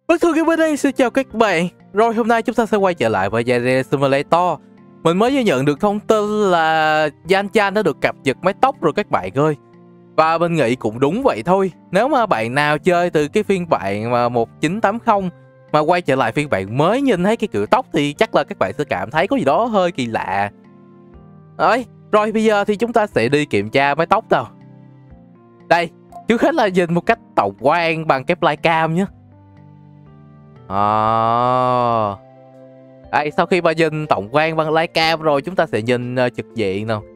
Bất thường bên đây, xin chào các bạn. Rồi hôm nay chúng ta sẽ quay trở lại với Garage Simulator. Mình mới vừa nhận được thông tin là Yan-Chan đã được cập nhật mái tóc rồi các bạn ơi. Và mình nghĩ cũng đúng vậy thôi. Nếu mà bạn nào chơi từ cái phiên bản mà 1980 mà quay trở lại phiên bản mới nhìn thấy cái kiểu tóc thì chắc là các bạn sẽ cảm thấy có gì đó hơi kỳ lạ. Rồi bây giờ thì chúng ta sẽ đi kiểm tra mái tóc nào. Đây, trước hết là nhìn một cách tổng quan bằng cái flycam nhé. Đây, sau khi mà nhìn tổng quan bằng flycam rồi chúng ta sẽ nhìn trực diện nào.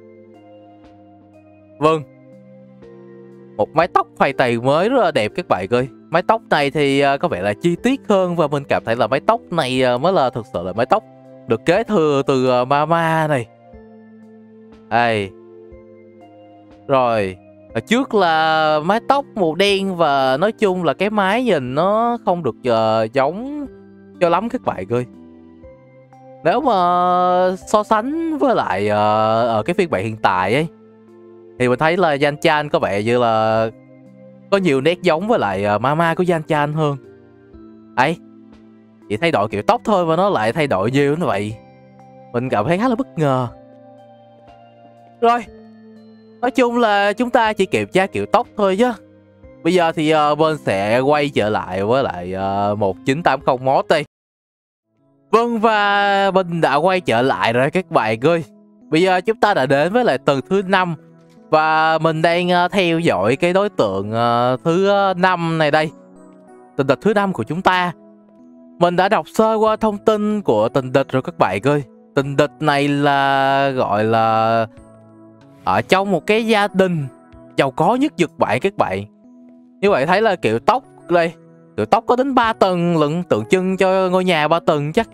Vâng, một mái tóc hoài tày mới rất là đẹp các bạn ơi. Mái tóc này thì có vẻ là chi tiết hơn và mình cảm thấy là mái tóc này mới là thực sự là mái tóc được kế thừa từ Mama này. Đây. Rồi, ở trước là mái tóc màu đen và nói chung là cái mái nhìn nó không được giống cho lắm các bạn ơi. Nếu mà so sánh với lại ở cái phiên bản hiện tại ấy thì mình thấy là Yan-Chan có vẻ như là có nhiều nét giống với lại Mama của Yan-Chan hơn. Ấy, chỉ thay đổi kiểu tóc thôi mà nó lại thay đổi nhiều như vậy. Mình cảm thấy khá là bất ngờ. Rồi, nói chung là chúng ta chỉ kiểm tra kiểu tóc thôi chứ. Bây giờ thì bên sẽ quay trở lại với lại 1980 mod đây. Vâng, và mình đã quay trở lại rồi các bạn ơi. Bây giờ chúng ta đã đến với lại tuần thứ 5. Và mình đang theo dõi cái đối tượng thứ 5 này đây. Tình địch thứ 5 của chúng ta. Mình đã đọc sơ qua thông tin của tình địch rồi các bạn ơi. Tình địch này là gọi là ở trong một cái gia đình giàu có nhất Nhật Bản các bạn. Như vậy thấy là kiểu tóc đây, kiểu tóc có đến 3 tầng lận, tượng trưng cho ngôi nhà 3 tầng chắc.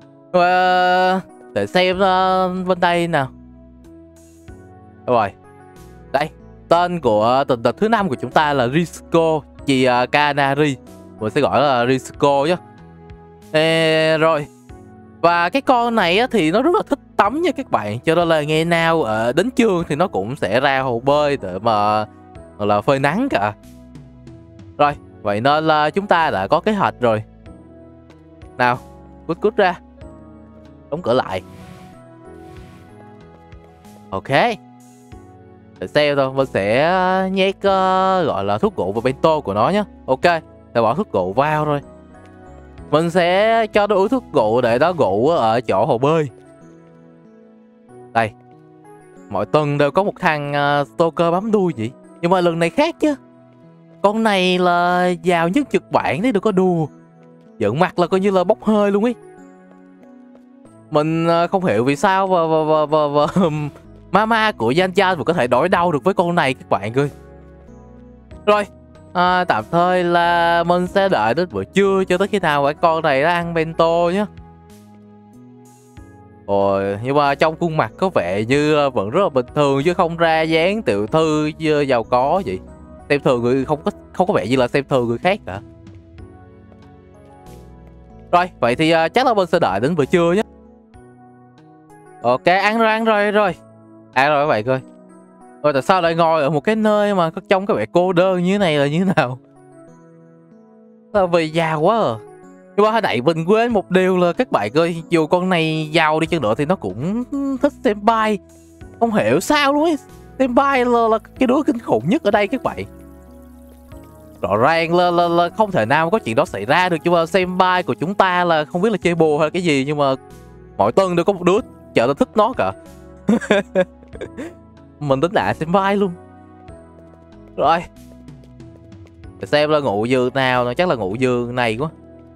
Để xem bên đây nào. Rồi, đây, tên của tình địch thứ 5 của chúng ta là Risco Chikanari. Mình sẽ gọi là Risco nhé. Rồi, và cái con này á, thì nó rất là thích tắm nha các bạn. Cho nên là ngày nào đến trường thì nó cũng sẽ ra hồ bơi để mà gọi là phơi nắng cả. Rồi, vậy nên là chúng ta đã có kế hoạch rồi. Nào, cút ra. Đóng cửa lại. Ok. Để xem thôi, mình sẽ nhét gọi là thuốc ngủ vào bento của nó nhé. Ok, để bỏ thuốc ngủ vào rồi. Mình sẽ cho nó uống thuốc ngủ để nó ngủ ở chỗ hồ bơi. Đây, mỗi tuần đều có một thằng stalker bám đuôi vậy. Nhưng mà lần này khác chứ. Con này là giàu nhất Nhật Bản đấy, đừng có đùa. Giận mặt là coi như là bốc hơi luôn ấy. Mình không hiểu vì sao và Mama của Yan-Chan vừa có thể đối đầu được với con này các bạn ơi. Rồi, tạm thời là mình sẽ đợi đến bữa trưa cho tới khi nào cái con này nó ăn bento nhé. Rồi, nhưng mà trong khuôn mặt có vẻ như vẫn rất là bình thường chứ không ra dáng tiểu thư giàu có vậy. Xem thường người không có vẻ như là xem thường người khác cả. Rồi, vậy thì chắc là mình sẽ đợi đến bữa trưa nhé. Ok, ăn rồi. Ăn rồi các bạn ơi. Rồi tại sao lại ngồi ở một cái nơi mà trông có vẻ cô đơn như thế này là như thế nào? Là vì giàu quá à. Nhưng mà hồi nãy mình quên một điều là các bạn ơi, dù con này giàu đi chăng nữa thì nó cũng thích senpai. Không hiểu sao luôn ấy. Senpai là cái đứa kinh khủng nhất ở đây các bạn. Rõ ràng là không thể nào có chuyện đó xảy ra được. Nhưng mà senpai của chúng ta là không biết là chơi bùa hay cái gì. Nhưng mà mỗi tuần đều có một đứa chợ nó thích nó cả. Mình tính lạ senpai luôn. Rồi, để xem là ngủ giường nào. Chắc là ngủ giường này quá,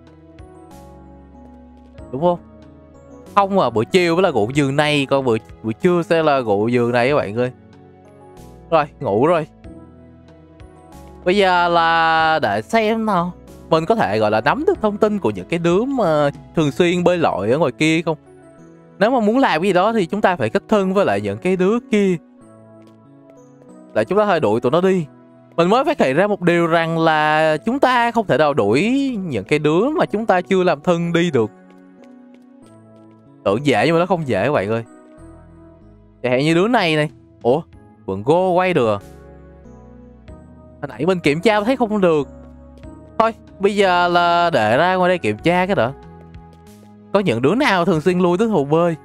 đúng không? Không à, buổi chiều mới là ngủ giường này. Còn buổi trưa sẽ là ngủ giường này các bạn ơi. Rồi, ngủ rồi. Bây giờ là để xem nào. Mình có thể gọi là nắm được thông tin của những cái đứa mà thường xuyên bơi lội ở ngoài kia không? Nếu mà muốn làm cái gì đó thì chúng ta phải kết thân với lại những cái đứa kia. Là chúng ta hơi đuổi tụi nó đi. Mình mới phát hiện ra một điều rằng là chúng ta không thể nào đuổi những cái đứa mà chúng ta chưa làm thân đi được. Tưởng dễ nhưng mà nó không dễ các bạn ơi. Chẳng hạn như đứa này này. Ủa, vườn Go quay được. Hồi nãy mình kiểm tra thấy không được. Thôi bây giờ là để ra ngoài đây kiểm tra cái đã. Có những đứa nào thường xuyên lui tới hồ bơi?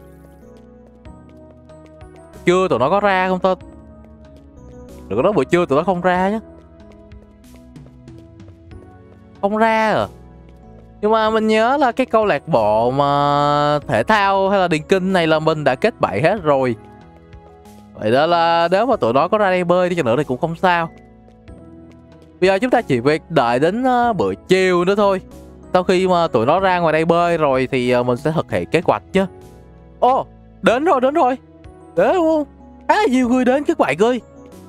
Chưa tụi nó có ra không ta? Đừng có nói buổi trưa tụi nó không ra nhé. Không ra à? Nhưng mà mình nhớ là cái câu lạc bộ mà thể thao hay là điền kinh này là mình đã kết bậy hết rồi. Vậy đó là nếu mà tụi nó có ra đây bơi đi chăng nữa thì cũng không sao. Bây giờ chúng ta chỉ việc đợi đến buổi chiều nữa thôi. Sau khi mà tụi nó ra ngoài đây bơi rồi thì mình sẽ thực hiện kế hoạch chứ. Ồ, đến rồi, đến rồi. Đến đúng không? Khá là nhiều người đến các bạn ơi.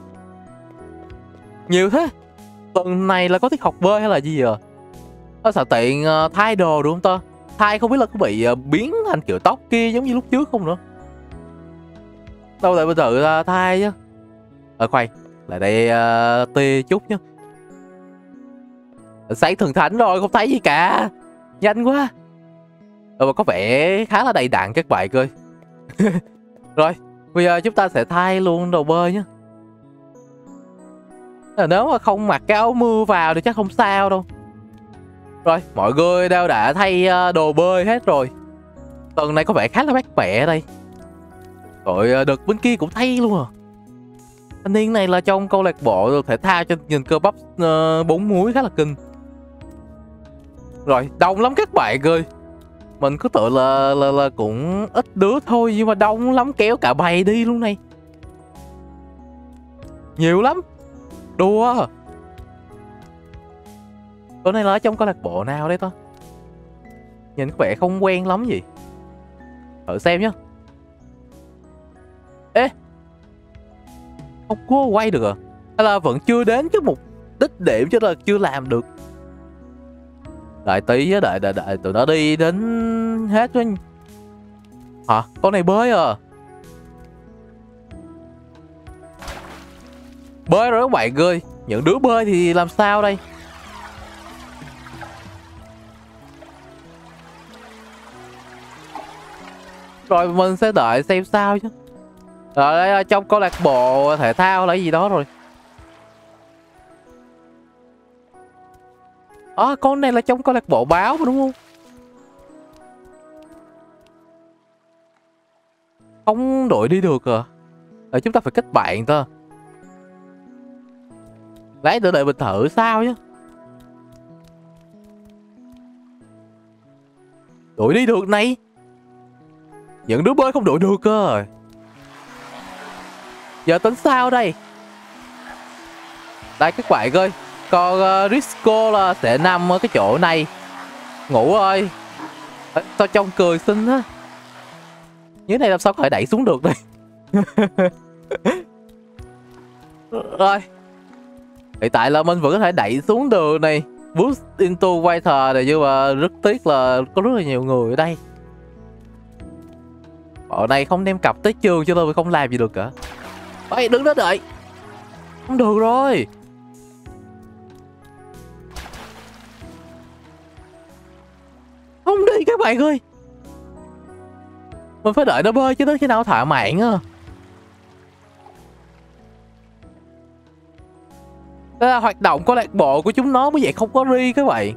Nhiều thế. Tuần này là có tiết học bơi hay là gì à? Nó sợ tiện thay đồ đúng không ta? Thay không biết là có bị biến thành kiểu tóc kia giống như lúc trước không nữa. Đâu tại mình tự thay chứ. Khoan, lại đây tia chút nhá. Sáng thần thánh rồi, không thấy gì cả. Nhanh quá. Mà có vẻ khá là đầy đặn các bạn ơi. Rồi, bây giờ chúng ta sẽ thay luôn đồ bơi nhé. Nếu mà không mặc cái áo mưa vào thì chắc không sao đâu. Rồi, mọi người đều đã thay đồ bơi hết rồi. Tuần này có vẻ khá là mát mẻ đây. Rồi đợt bên kia cũng thay luôn à. Thanh niên này là trong câu lạc bộ thể thao cho nhìn cơ bắp 4 múi khá là kinh. Rồi, đông lắm các bạn ơi. Mình cứ tưởng là cũng ít đứa thôi, nhưng mà đông lắm, kéo cả bầy đi luôn này. Nhiều lắm. Đùa. Tối nay là ở trong câu lạc bộ nào đây ta? Nhìn có vẻ không quen lắm gì. Thử xem nhá. Ê, không có quay được à? Hay là vẫn chưa đến cái mục đích điểm chứ là chưa làm được? Đợi tí á, đợi tụi nó đi đến hết chứ. Hả? Con này bơi à? Bơi rồi các bạn ơi. Những đứa bơi thì làm sao đây? Rồi mình sẽ đợi xem sao chứ. Rồi đây trong câu lạc bộ thể thao là gì đó rồi. Con này là trong câu lạc bộ báo mà đúng không? Không đội đi được à? Chúng ta phải kết bạn ta. Lát nữa đợi mình thử sao chứ. Đội đi được này. Những đứa bơi không đội được cơ. Giờ tính sao đây? Đây các bạn ơi. Còn Risco là sẽ nằm ở cái chỗ này. Ngủ ơi. Sao trông cười xinh á. Như thế này làm sao có thể đẩy xuống được đây. Rồi. Hiện tại là mình vẫn có thể đẩy xuống được này. Boost into water này, nhưng mà rất tiếc là có rất là nhiều người ở đây. Bọn này không đem cặp tới trường cho nên không làm gì được cả. Ê, đứng đó đợi. Không được rồi. Không đi các bạn ơi. Mình phải đợi nó bơi chứ đến khi nào thả mạng á. Đây là hoạt động câu lạc bộ của chúng nó, bởi vậy không có ri các bạn.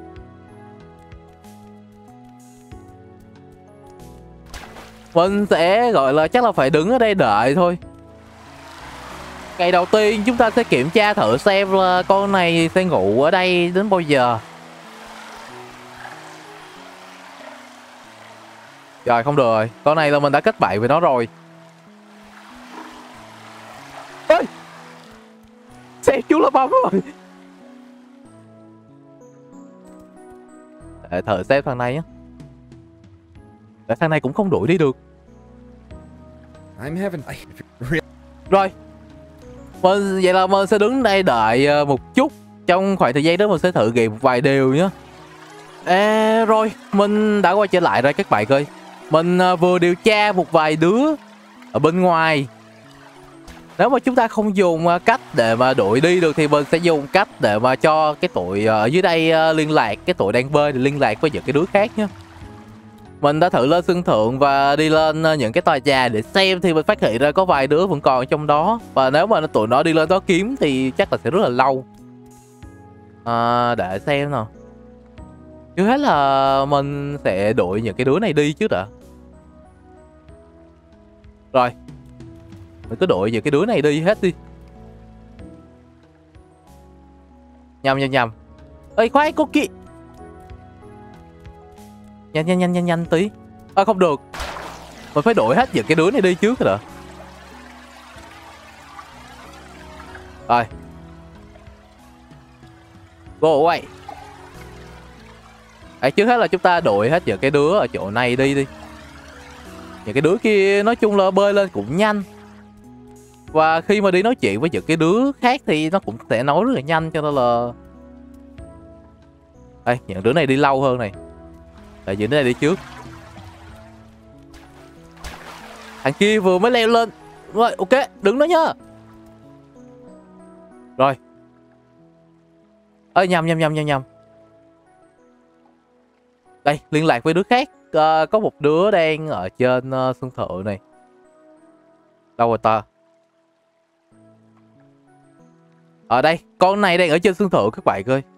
Mình sẽ gọi là chắc là phải đứng ở đây đợi thôi. Ngày đầu tiên chúng ta sẽ kiểm tra thử xem là con này sẽ ngủ ở đây đến bao giờ. Rồi không được rồi. Con này là mình đã kết bạn với nó rồi. Ê, xe chú là bấm rồi. Để thử xem thằng này nhé. Để thằng này cũng không đuổi đi được. Rồi. Vậy là mình sẽ đứng đây đợi một chút. Trong khoảng thời gian đó mình sẽ thử nghiệm một vài điều nhé. Rồi, mình đã quay trở lại rồi các bạn ơi. Mình vừa điều tra một vài đứa ở bên ngoài. Nếu mà chúng ta không dùng cách để mà đuổi đi được thì mình sẽ dùng cách để mà cho cái tụi ở dưới đây liên lạc. Cái tụi đang bơi thì liên lạc với những cái đứa khác nhé. Mình đã thử lên sân thượng và đi lên những cái tòa nhà để xem, thì mình phát hiện ra có vài đứa vẫn còn trong đó. Và nếu mà tụi nó đi lên đó kiếm thì chắc là sẽ rất là lâu. Để xem nào. Trước hết là mình sẽ đuổi những cái đứa này đi trước đã. Rồi, mình cứ đuổi những cái đứa này đi hết đi. Nhầm. Ê khoan, có kì. Nhanh tí. Không được. Mình phải đuổi hết những cái đứa này đi trước rồi. Rồi. Go away. Trước hết là chúng ta đuổi hết những cái đứa ở chỗ này đi. Những cái đứa kia nói chung là bơi lên cũng nhanh. Và khi mà đi nói chuyện với những cái đứa khác thì nó cũng sẽ nói rất là nhanh, cho nên là những đứa này đi lâu hơn này. Tại những đứa này đi trước. Thằng kia vừa mới leo lên. Rồi, ok, đứng đó nhá. Rồi. Nhầm. Đây, liên lạc với đứa khác. Có một đứa đang ở trên sân thượng này. Đâu rồi ta? Ở đây, con này đang ở trên sân thượng các bạn ơi.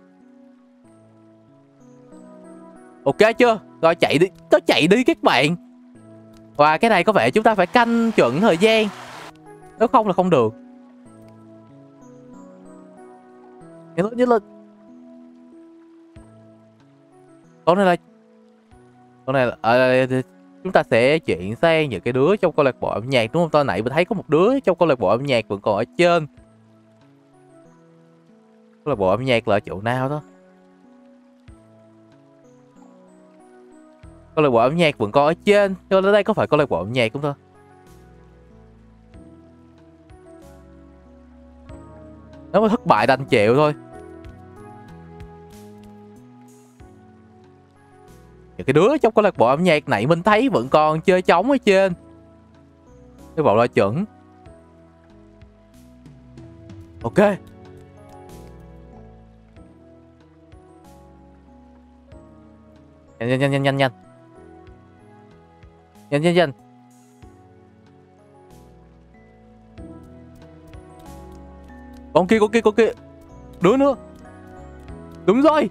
Ok chưa? Rồi chạy đi, nó chạy đi các bạn. Và cái này có vẻ chúng ta phải canh chuẩn thời gian. Nếu không là không được. Nhớ lên. Con này là chúng ta sẽ chuyển sang những cái đứa trong câu lạc bộ âm nhạc đúng không? Tôi nãy mình thấy có một đứa trong câu lạc bộ âm nhạc vẫn còn ở trên. Câu lạc bộ âm nhạc là ở chỗ nào đó? Câu lạc bộ âm nhạc vẫn còn ở trên. Cho nên đây có phải câu lạc bộ âm nhạc không thôi? Nếu mà thất bại đành chịu thôi. Những cái đứa trong câu lạc bộ âm nhạc này mình thấy vẫn còn chơi trống ở trên. Cái bộ là chuẩn. Ok. Nhanh. Con kia. Đứa nữa. Đúng rồi.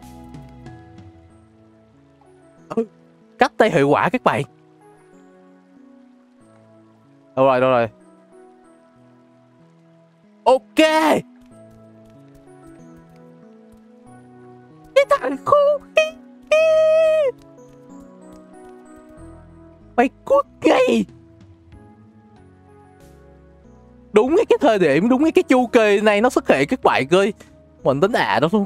Cách tay hiệu quả các bạn. Đâu rồi. Ok. Cái thằng khốn. Mày cút ngay. Đúng cái thời điểm, đúng cái chu kỳ này nó xuất hiện các bạn ơi. Mình tính đó luôn.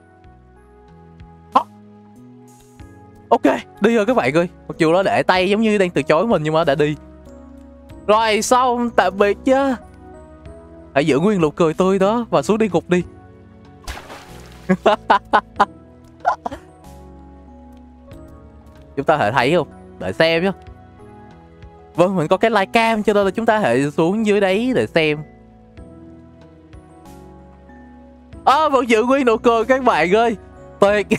Ok, đi rồi các bạn ơi. Mặc dù nó để tay giống như đang từ chối mình nhưng mà đã đi. Rồi xong, tạm biệt chứ. Hãy giữ nguyên nụ cười tươi đó và xuống đi ngục đi. Chúng ta thể thấy không? Đợi xem nhé. Vâng, mình có cái live cam cho nên là chúng ta hãy xuống dưới đấy để xem. Vẫn giữ nguyên nụ cười các bạn ơi. Tuyệt.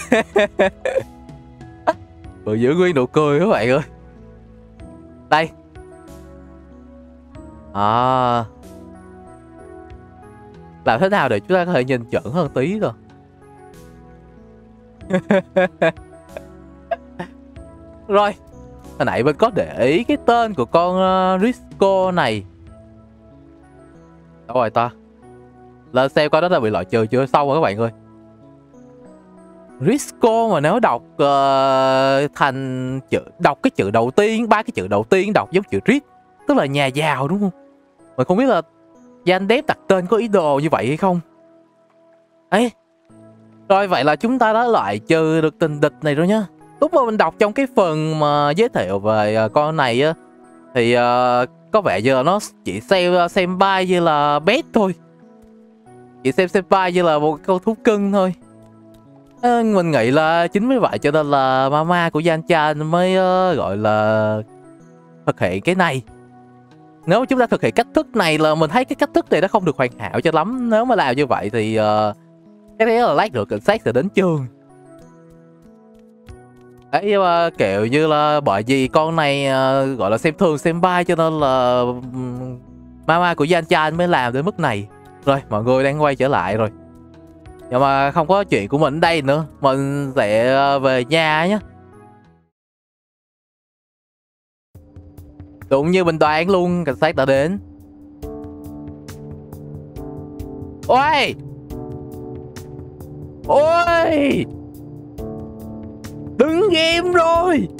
Vẫn giữ nguyên nụ cười các bạn ơi. Đây. Làm thế nào để chúng ta có thể nhìn chuẩn hơn tí rồi. Rồi. Hồi nãy mình có để ý cái tên của con Risco này. Đâu rồi ta? Lên xem coi nó đã bị loại trừ chưa. Xong rồi các bạn ơi. Risco mà nếu đọc thành chữ, đọc cái chữ đầu tiên, 3 cái chữ đầu tiên đọc giống chữ Rit, tức là nhà giàu đúng không? Mình không biết là Gian Dev đặt tên có ý đồ như vậy hay không. Ấy. Rồi vậy là chúng ta đã loại trừ được tình địch này rồi nhá. Lúc mà mình đọc trong cái phần mà giới thiệu về con này á, thì có vẻ giờ nó chỉ xem bay như là pet thôi. Chỉ xem bay như là một con thú cưng thôi. Mình nghĩ là chính vì vậy cho nên là mama của Yan-chan mới gọi là thực hiện cái này. Nếu chúng ta thực hiện cách thức này là mình thấy cái cách thức này nó không được hoàn hảo cho lắm. Nếu mà làm như vậy thì cái đấy là lát nữa cảnh sát sẽ đến trường. Đấy, kiểu như là bởi vì con này gọi là xem thường xem bay cho nên là mama của Yan-chan mới làm đến mức này. Rồi mọi người đang quay trở lại rồi. Nhưng mà không có chuyện của mình ở đây nữa. Mình sẽ về nhà nhé. Đúng như mình đoán luôn, cảnh sát đã đến. Ôi! Ôi! Đứng im rồi!